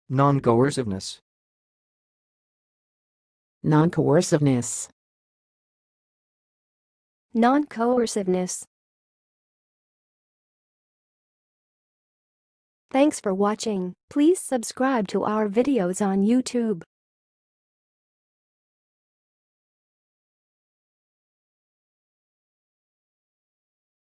Noncoerciveness. Noncoerciveness. Noncoerciveness. Thanks for watching. Please subscribe to our videos on YouTube.